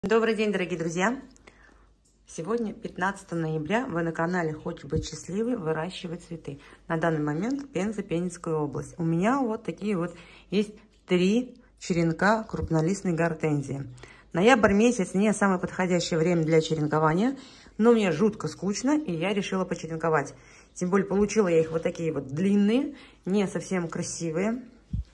Добрый день, дорогие друзья! Сегодня 15 ноября, вы на канале «Хочешь быть счастливой, выращивай цветы». На данный момент Пенза, Пензенская область. У меня вот такие вот есть 3 черенка крупнолистной гортензии. Ноябрь месяц не самое подходящее время для черенкования, но мне жутко скучно, и я решила почеренковать. Тем более получила я их вот такие вот длинные, не совсем красивые.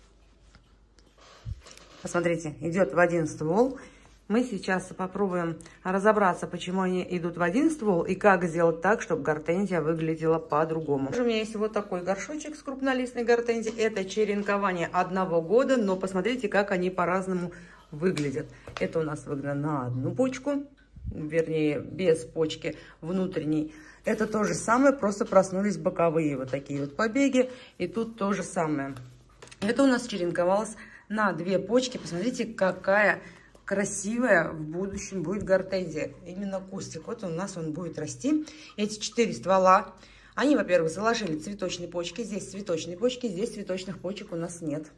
Посмотрите, идет в один ствол. Мы сейчас попробуем разобраться, почему они идут в один ствол и как сделать так, чтобы гортензия выглядела по-другому. У меня есть вот такой горшочек с крупнолистной гортензией. Это черенкование 1 года, но посмотрите, как они по-разному выглядят. Это у нас выгнано на одну почку, вернее, без почки внутренней. Это то же самое, просто проснулись боковые вот такие вот побеги. И тут то же самое. Это у нас черенковалось на 2 почки. Посмотрите, какая красивая в будущем будет гортензия. Именно кустик. Вот у нас он будет расти. Эти 4 ствола, они, во-первых, заложили цветочные почки. Здесь цветочные почки, здесь цветочных почек у нас нет.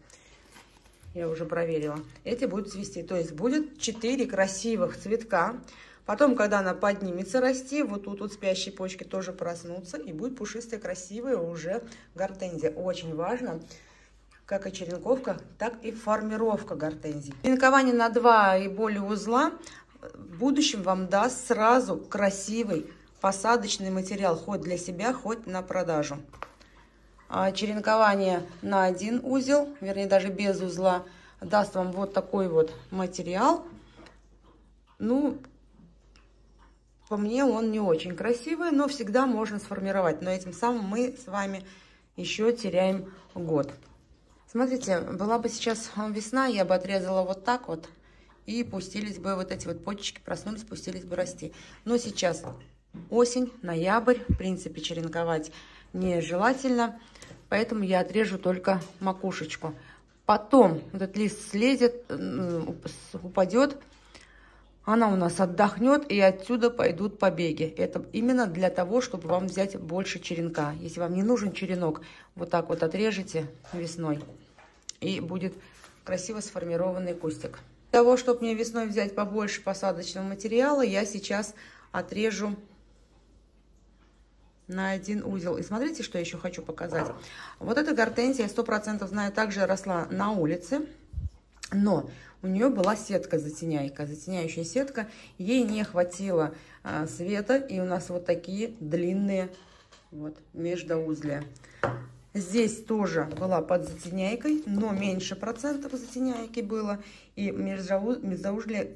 Я уже проверила. Эти будут цвести. То есть будет 4 красивых цветка. Потом, когда она поднимется расти, вот тут вот спящие почки тоже проснутся. И будет пушистая, красивая уже гортензия. Очень важно, как и черенковка, так и формировка гортензий. Черенкование на 2 и более узла в будущем вам даст сразу красивый посадочный материал, хоть для себя, хоть на продажу. А черенкование на 1 узел, вернее даже без узла, даст вам вот такой вот материал. Ну, по мне он не очень красивый, но всегда можно сформировать. Но этим самым мы с вами еще теряем год. Смотрите, была бы сейчас весна, я бы отрезала вот так вот, и пустились бы вот эти вот почечки, проснулись, пустились бы расти. Но сейчас осень, ноябрь, в принципе, черенковать нежелательно, поэтому я отрежу только макушечку. Потом этот лист слезет, упадет, она у нас отдохнет, и отсюда пойдут побеги. Это именно для того, чтобы вам взять больше черенка. Если вам не нужен черенок, вот так вот отрежете весной, и будет красиво сформированный кустик. Для того, чтобы мне весной взять побольше посадочного материала, я сейчас отрежу на 1 узел. И смотрите, что я еще хочу показать. Вот эта гортензия, 100% знаю, также росла на улице, но у нее была сетка затеняйка, затеняющая сетка. Ей не хватило света, и у нас вот такие длинные вот междоузлия. Здесь тоже была под затеняйкой, но меньше процентов затеняйки было. И междоузлие...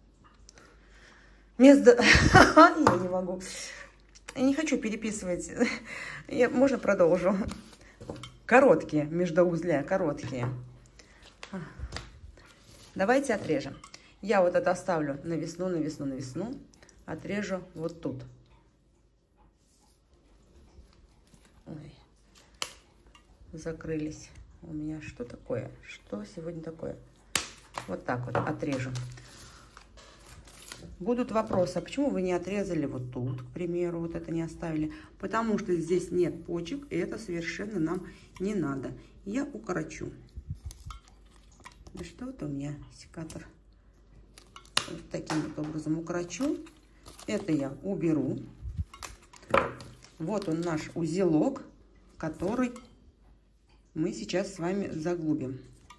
Я не могу. Я не хочу переписывать. Можно продолжу. Короткие междоузлия, короткие. Давайте отрежем. Я вот это оставлю на весну, на весну, на весну. Отрежу вот тут. Ой. Закрылись. У меня что такое? Что сегодня такое? Вот так вот отрежу. Будут вопросы, а почему вы не отрезали вот тут, к примеру, вот это не оставили? Потому что здесь нет почек, и это совершенно нам не надо. Я укорочу. Да что это у меня секатор? Вот таким вот образом укорочу. Это я уберу. Вот он наш узелок, который мы сейчас с вами заглубим.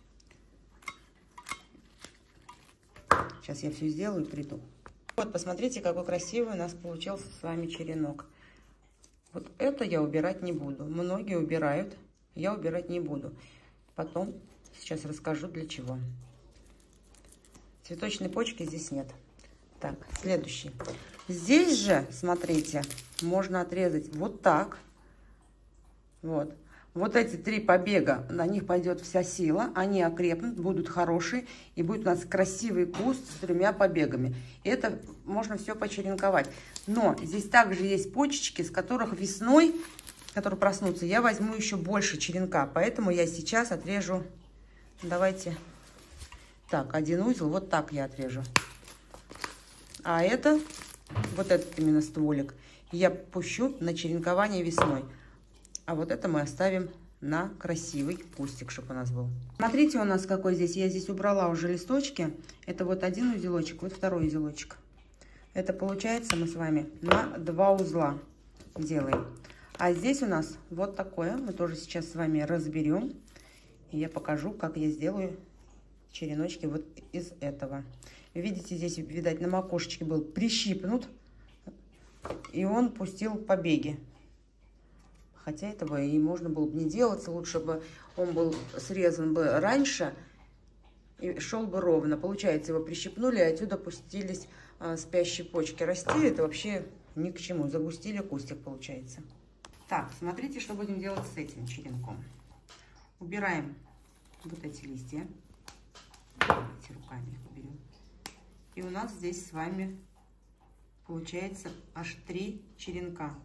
Сейчас я все сделаю и приду. Вот, посмотрите, какой красивый у нас получился с вами черенок. Вот это я убирать не буду. Многие убирают, я убирать не буду. Потом сейчас расскажу для чего. Цветочной почки здесь нет. Так, следующий. Здесь же, смотрите, можно отрезать вот так. Вот. Вот эти 3 побега, на них пойдет вся сила, они окрепнут, будут хорошие, и будет у нас красивый куст с 3 побегами. Это можно все почеренковать. Но здесь также есть почечки, с которых весной, которые проснутся, я возьму еще больше черенка. Поэтому я сейчас отрежу, давайте, так, 1 узел, вот так я отрежу. А это, вот этот именно стволик, я пущу на черенкование весной. А вот это мы оставим на красивый кустик, чтобы у нас был. Смотрите, у нас какой здесь. Я здесь убрала уже листочки. Это вот один узелочек, вот второй узелочек. Это получается мы с вами на 2 узла делаем. А здесь у нас вот такое. Мы тоже сейчас с вами разберем. И я покажу, как я сделаю череночки вот из этого. Видите, здесь, видать, на макушечке был прищипнут. И он пустил побеги. Хотя этого и можно было бы не делать. Лучше бы он был срезан бы раньше и шел бы ровно. Получается, его прищипнули, и отсюда пустились спящие почки. Расти это вообще ни к чему. Загустили кустик, получается. Так, смотрите, что будем делать с этим черенком. Убираем вот эти листья. Давайте руками их уберем. И у нас здесь с вами получается аж 3 черенка.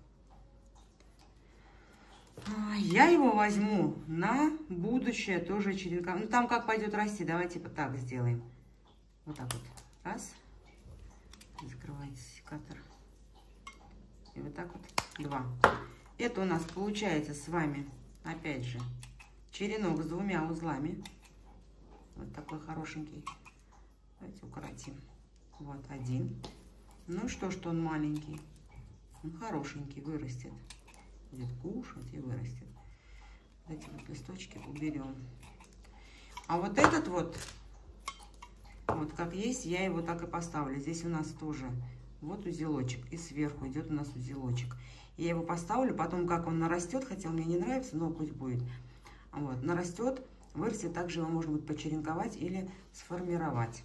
Я его возьму на будущее тоже черенка. Ну, там как пойдет расти, давайте вот так сделаем. Вот так вот. Раз. Закрывайте секатор. И вот так вот 2. Это у нас получается с вами, опять же, черенок с 2 узлами. Вот такой хорошенький. Давайте укоротим. Вот 1. Ну что, что он маленький. Он хорошенький, вырастет. Будет кушать и вырастет. Эти вот листочки уберем. А вот этот вот как есть, я его так и поставлю. Здесь у нас тоже вот узелочек. И сверху идет у нас узелочек. Я его поставлю, потом как он нарастет, хотя мне не нравится, но пусть будет. Вот, нарастет, вырастет, также его можно будет почеренковать или сформировать.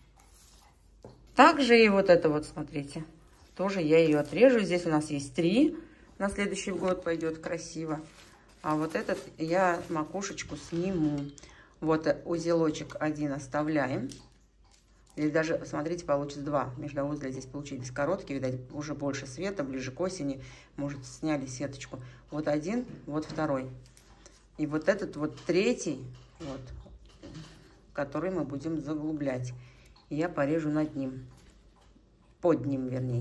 Также и вот это вот, смотрите, тоже я ее отрежу. Здесь у нас есть 3. На следующий год пойдет красиво. А вот этот я макушечку сниму. Вот узелочек 1 оставляем. Или даже, смотрите, получится 2 междуузля. Здесь получились короткие, видать, уже больше света, ближе к осени. Может, сняли сеточку. Вот 1, вот 2. И вот этот вот 3, вот, который мы будем заглублять. И я порежу над ним. Под ним, вернее.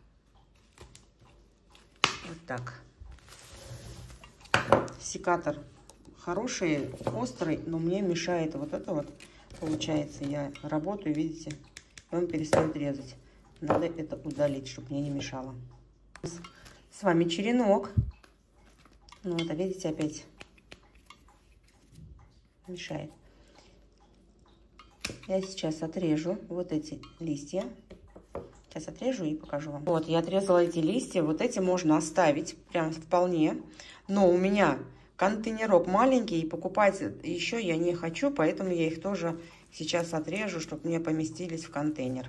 Вот так. Секатор хороший, острый, но мне мешает вот это вот. Получается, я работаю, видите, и он перестает резать. Надо это удалить, чтобы мне не мешало. С вами черенок. Ну, это, видите, опять мешает. Я сейчас отрежу вот эти листья. Сейчас отрежу и покажу вам. Вот, я отрезала эти листья. Вот эти можно оставить прям вполне. Но у меня контейнерок маленький, и покупать еще я не хочу, поэтому я их тоже сейчас отрежу, чтобы мне поместились в контейнер.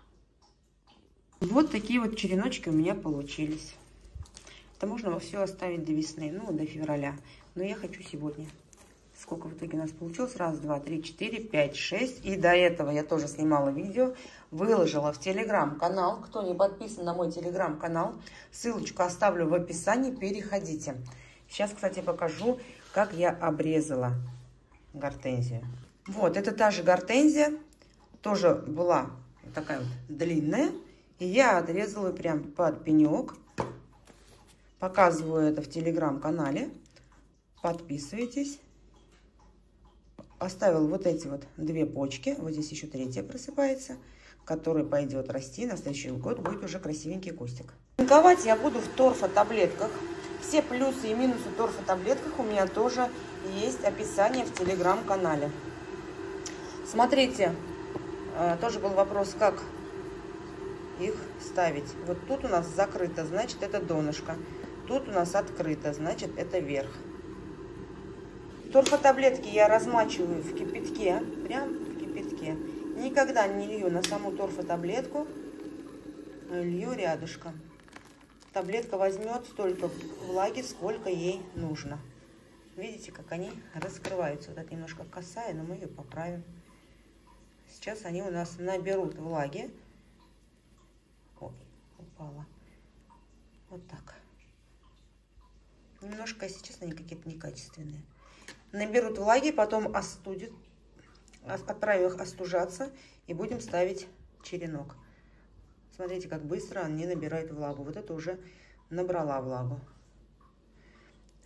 Вот такие вот череночки у меня получились. Это можно все оставить до весны, ну, до февраля. Но я хочу сегодня. Сколько в итоге у нас получилось? 1, 2, 3, 4, 5, 6. И до этого я тоже снимала видео, выложила в телеграм-канал. Кто не подписан на мой телеграм-канал, ссылочку оставлю в описании, переходите. Сейчас, кстати, покажу, как я обрезала гортензию. Вот, это та же гортензия, тоже была такая вот длинная. И я отрезала прям под пенек. Показываю это в телеграм-канале. Подписывайтесь. Оставил вот эти вот 2 почки. Вот здесь еще 3 просыпается, который пойдет расти. На следующий год будет уже красивенький кустик. Черенковать я буду в торфотаблетках. Все плюсы и минусы в торфотаблетках у меня тоже есть описание в телеграм-канале. Смотрите, тоже был вопрос, как их ставить. Вот тут у нас закрыто, значит, это донышко. Тут у нас открыто, значит, это верх. Торфотаблетки я размачиваю в кипятке, прям в кипятке. Никогда не лью на саму торфотаблетку, лью рядышком. Таблетка возьмет столько влаги, сколько ей нужно. Видите, как они раскрываются. Вот это немножко косая, но мы ее поправим. Сейчас они у нас наберут влаги. Ой, упала. Вот так. Немножко, если честно, они какие-то некачественные. Наберут влаги, потом остудят. Отправим их остужаться и будем ставить черенок. Смотрите, как быстро они набирают влагу. Вот это уже набрала влагу.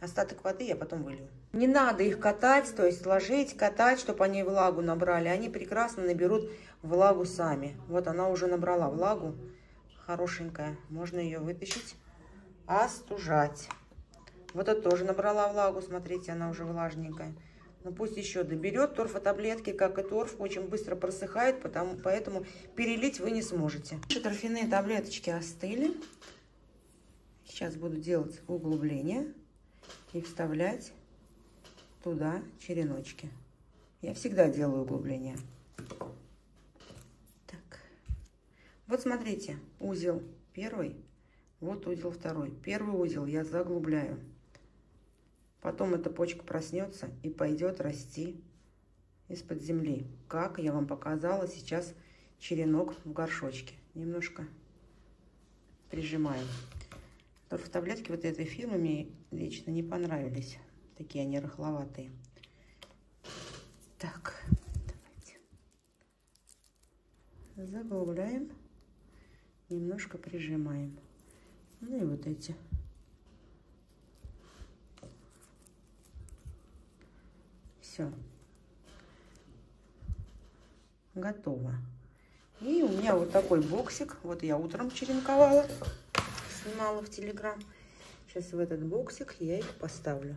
Остаток воды я потом вылью. Не надо их катать, то есть ложить, катать, чтобы они влагу набрали. Они прекрасно наберут влагу сами. Вот она уже набрала влагу. Хорошенькая. Можно ее вытащить. Остужать. Вот это тоже набрала влагу. Смотрите, она уже влажненькая. Ну пусть еще доберет. Торфотаблетки, как и торф, очень быстро просыхает, поэтому перелить вы не сможете. Наши торфяные таблеточки остыли. Сейчас буду делать углубление и вставлять туда череночки. Я всегда делаю углубление. Так. Вот смотрите, узел первый, вот узел второй. Первый узел я заглубляю. Потом эта почка проснется и пойдет расти из-под земли. Как я вам показала сейчас черенок в горшочке. Немножко прижимаем. Торфотаблетки вот этой фирмы мне лично не понравились. Такие они рыхловатые. Так, давайте. Заглубляем. Немножко прижимаем. Ну и вот эти. Все. Готово. И у меня вот такой боксик. Вот я утром черенковала. Снимала в Телеграм. Сейчас в этот боксик я их поставлю.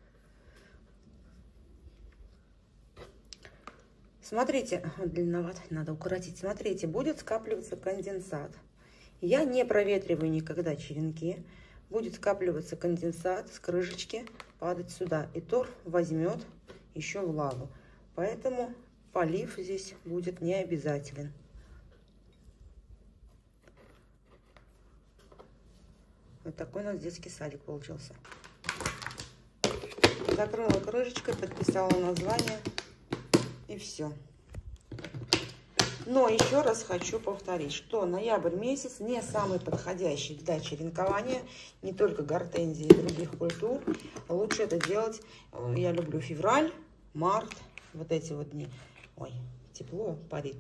Смотрите, длинновато, надо укоротить. Смотрите, будет скапливаться конденсат. Я не проветриваю никогда черенки. Будет скапливаться конденсат с крышечки, падать сюда. И торф возьмет еще влагу. Поэтому полив здесь будет не обязателен. Вот такой у нас детский садик получился. Закрыла крышечкой, подписала название и все. Но еще раз хочу повторить, что ноябрь месяц не самый подходящий для черенкования, не только гортензии и других культур. Лучше это делать, я люблю февраль, март, вот эти вот дни. Ой, тепло парит.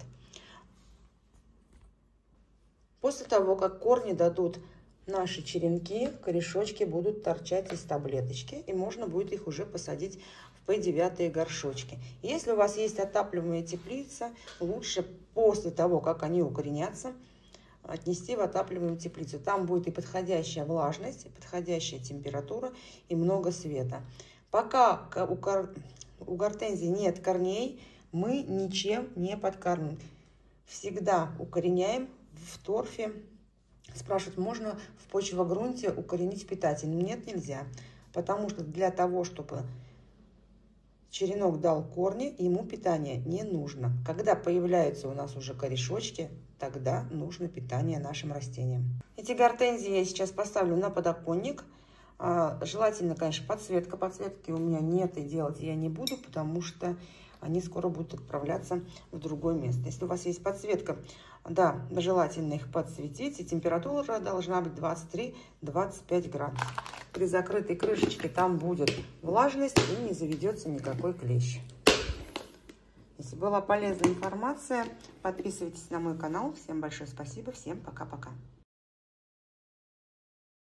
После того, как корни дадут наши черенки, корешочки будут торчать из таблеточки, и можно будет их уже посадить в P9 горшочки. Если у вас есть отапливаемая теплица, лучше после того, как они укоренятся, отнести в отапливаемую теплицу. Там будет и подходящая влажность, и подходящая температура, и много света. Пока у гортензии нет корней, мы ничем не подкармливаем. Всегда укореняем в торфе. Спрашивают, можно в почвогрунте укоренить питательным? Нет, нельзя. Потому что для того, чтобы черенок дал корни, ему питание не нужно. Когда появляются у нас уже корешочки, тогда нужно питание нашим растениям. Эти гортензии я сейчас поставлю на подоконник. Желательно, конечно, подсветка. Подсветки у меня нет и делать я не буду, потому что они скоро будут отправляться в другое место. Если у вас есть подсветка, да, желательно их подсветить. И температура должна быть 23-25 градусов. При закрытой крышечке там будет влажность и не заведется никакой клещ. Если была полезная информация, подписывайтесь на мой канал. Всем большое спасибо. Всем пока-пока.